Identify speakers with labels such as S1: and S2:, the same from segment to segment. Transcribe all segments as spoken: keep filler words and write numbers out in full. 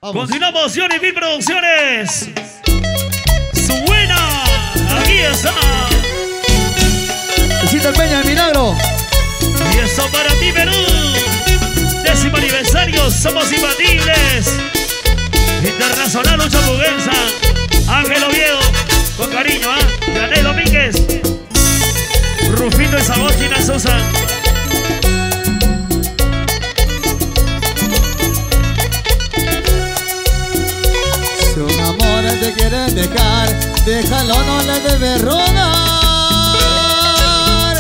S1: Continuamos, Johnny Mil Producciones. Suena, aquí está.
S2: Visita el Peña, el milagro.
S1: Y eso para ti, Perú. Décimo aniversario, somos imbatibles. Internacional Lucha Muguenza. Ángel Oviedo, con cariño, ¿ah? ¿eh? Yanel Domínguez. Rufino y Sabochina Sosa.
S2: Si un amor te quiere dejar, déjalo, no le debes rogar.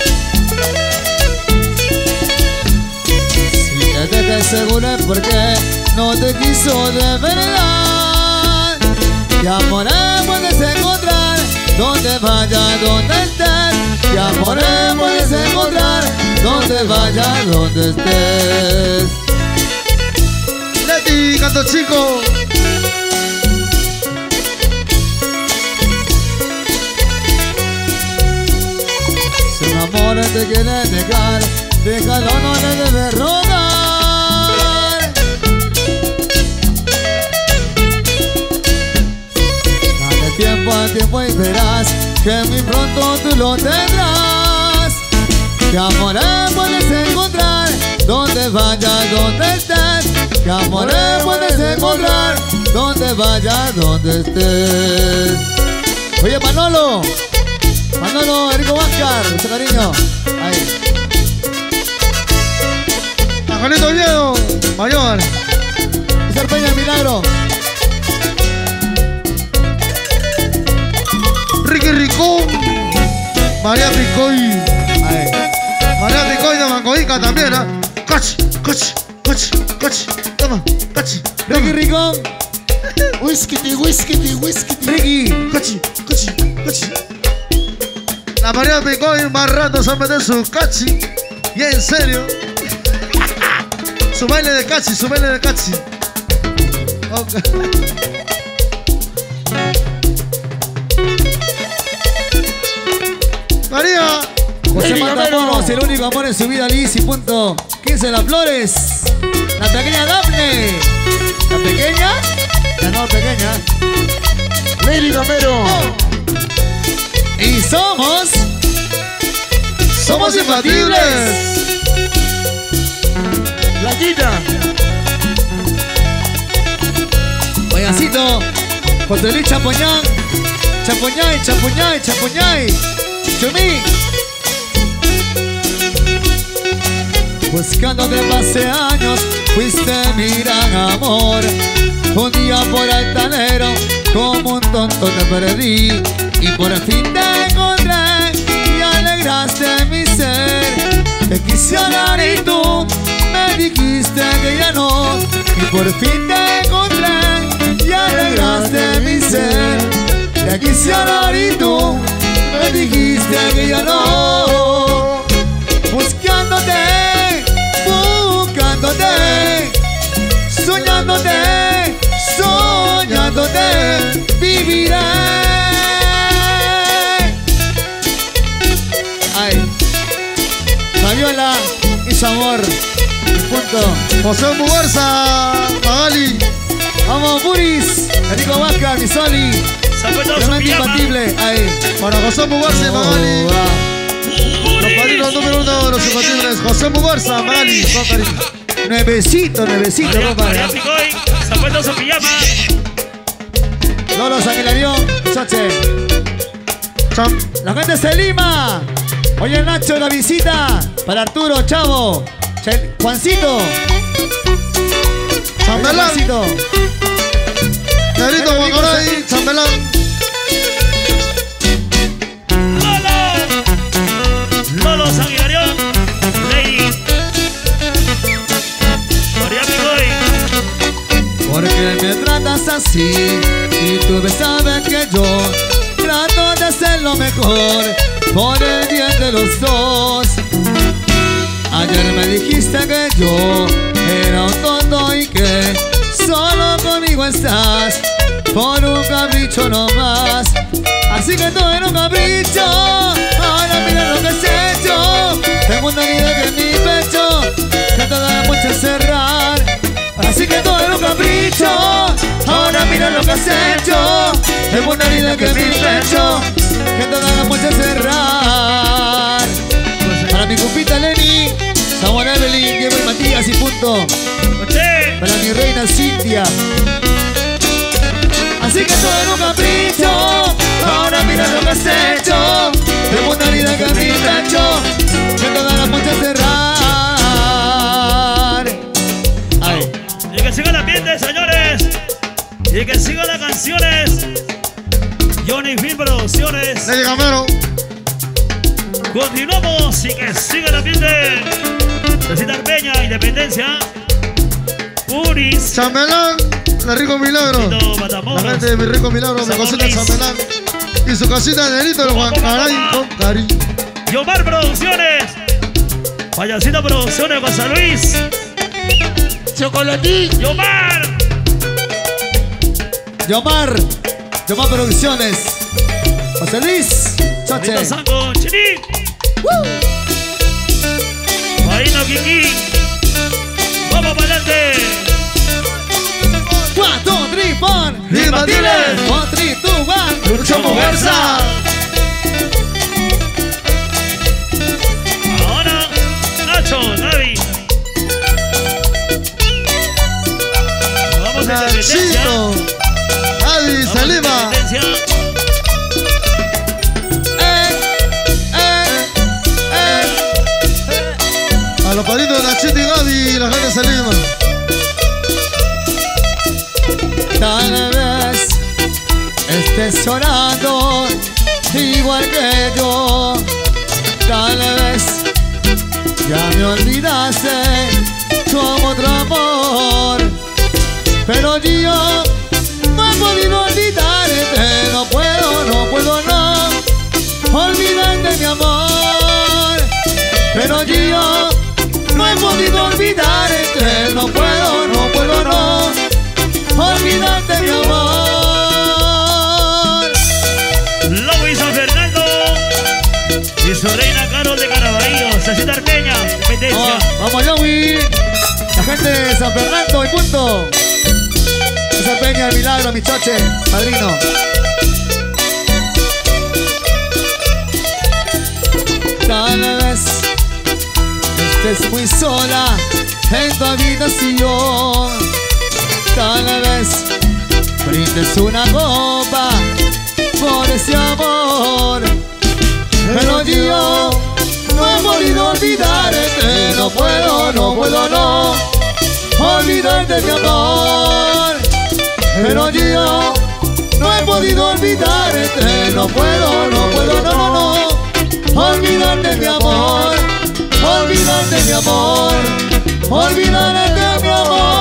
S2: Si te dejes seguro es porque no te quiso de verdad. Y amor puedes encontrar donde vaya, donde estés. Y amor puedes encontrar donde vaya, donde estés.
S3: Leti, canto chico.
S2: Si un amor te quiere dejar, déjalo, no le debes rogar. Dale tiempo al tiempo y verás que muy pronto tú lo tendrás. Que amor puedes encontrar donde vaya, donde estés. Que amor puedes encontrar donde vaya, donde estés. Oye, Manolo, Manolo, Enrico Vázquez, mucho cariño. Ahí.
S3: Angelito Oviedo, mayor.
S2: Mister Peña, el milagro.
S3: Ricky Ricón. María Picoy.
S2: Ahí.
S3: María Picoy de Mangoica también, ¿ah? ¿eh? Cachi, cachi, cachi, cachi. Toma, cachi.
S2: Ricky Ricón.
S4: Whisky, whisky, whisky.
S2: Ricky.
S3: Cachi, cachi, cachi. La María Picoy más rato se mete su cachi. Y en serio. Su baile de cachi, su baile de cachi. Okay. María.
S2: José Matamoros, el único amor en su vida, Liz y punto. quince Las Flores. La pequeña Daphne. La pequeña. La no pequeña.
S4: Lady Romero.
S2: Y somos.
S3: Somos imbatibles.
S4: Blanquita.
S2: Payasito. José Luis Chapoñán. Chapoñay, Chapoñay, Chapoñay. Chumí. Buscándote hace años, fuiste mi gran amor. Un día por altanero, como un tonto te perdí. Y por fin te encontré y alegraste mi ser. Te quise hablar y tú me dijiste que ya no. Y por fin te encontré y alegraste mi ser. Te quise hablar y tú me dijiste que ya no. Buscándote, buscándote, soñándote, soñándote, viviré. Ay, Fabiola y su amor. Punto.
S3: José Muguerza, Magali.
S2: Vamos, Buris, Enrico Vázquez, Misoli. Tremendo imbatible. Ahí.
S3: Para José Muguerza y Magali.
S2: Oh, wow.
S3: Los padrinos número uno de los imbatibles. José Muguerza, Magali. Con cariño.
S2: Nuevecito, nuevecito, compadre.
S1: María Picoy, se ha puesto su pijama.
S2: Lolo San Hilarión, Choche.
S3: Cham.
S2: La gente de Lima. Oye, Nacho, la visita para Arturo, Chavo, Ch Juancito.
S3: Chambelán.
S2: Juancito.
S3: Nerito Guacaray, Chambelán.
S1: Lolo. Lolo San Hilarión. Lady. María Picoy.
S2: Porque me tratas así y tú sabes que yo trato de hacer lo mejor por el bien de los dos. Ayer me dijiste que yo era un tonto y que solo conmigo estás por un capricho nomás. Así que tú eres un capricho. Ahora mira lo que has hecho. Tengo una herida que en mi pecho que te da mucho cerrar. Así que tú eres un capricho. has hecho. Tengo una herida que mi pecho, que todas las puedes cerrar. Para mi compita Lenny, Samuel Evelyn, Diego y Matías y punto. Para mi reina Cintia. Así que todo era un capricho, ahora mira lo que has hecho. Tengo una herida que mi pecho, que todas las puedes cerrar. Ay.
S1: Y que siga el ambiente, señores. Y que sigan las canciones. Johnny Film Producciones.
S3: Lady Gamero.
S1: Continuamos y que siga el ambiente. Cecita Peña, Independencia. Puris.
S3: Chambelán, la Rico Milagro.
S1: Tito
S3: La
S1: Matamoros.
S3: gente de mi Rico Milagro, mi
S1: San
S3: cosita
S1: Luis.
S3: Chambelán. Y su casita de Nerito, el Juan Caray con cariño.
S1: Yomar Producciones. Payasito Producciones, José Luis.
S4: Chocolatín.
S1: Yomar.
S2: Yomar, Yomar Producciones. José Luis, Choche.
S1: Rito Sango, Chini. Marino Kiki. Vamos para adelante.
S2: One, two, three, four.
S3: Imbatibles.
S2: One, three, two, one.
S3: Luchamos fuerza.
S1: Ahora, Nacho, Navi. Vamos a Independencia.
S3: Nachito. Adi
S1: Vamos a
S3: Salima.
S1: Independencia.
S2: Eh, eh, eh.
S3: A los paritos de Nachito y Gaby y la gente de Salima.
S2: Tal vez estés llorando igual que yo. Tal vez ya me olvidaste como otro amor. Pero yo no he podido olvidarte. No puedo, no puedo, no olvidarte, mi amor. Pero yo no he podido olvidarte. No puedo, no puedo, no olvidarte, mi amor.
S1: Lobo y San Fernando. Y su reina Carol de Caraballo. Cecita Peña, Independencia.
S2: Vamos, vamos, Lowy. La gente de San Fernando y punto. Esa Peña, el milagro, mi choche, padrino. Tal vez estés muy sola en tu habitación. Tal vez brindes una copa por ese amor. Pero yo no he podido olvidarte. No puedo, no puedo, no olvidarte, mi amor. Pero yo no he podido olvidarte. No puedo, no puedo, no, no, no olvidarte, mi amor. Olvidarte, mi amor. Olvidarte, mi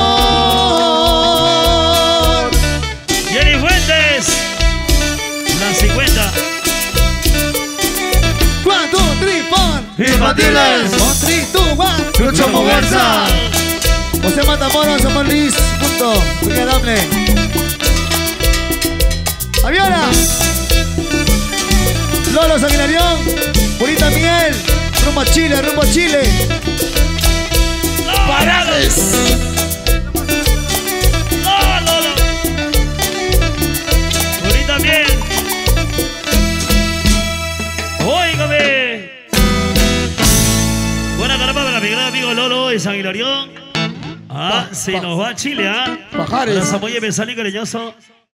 S2: amor.
S1: Jenny Fuentes. Las cincuenta.
S2: One, two, three, four.
S3: Imbatibles.
S2: One, three, two, one.
S3: Luchamos fuerza.
S2: José Matamoros, Samuel Luis, punto. Muy agradable. Aviola. Lolo Sanguinarión. Purita Miguel. Rumbo a Chile, rumbo a Chile.
S4: Parades.
S1: No, no, no. Ahorita bien. Óigame. Buena caramba para mi gran amigo Lolo de San Hilarión. Ah,
S4: Pa-
S1: se
S4: pa-
S1: nos va a Chile, ¿ah?
S4: Pajares.
S1: Para Samuel Besani, cariñoso.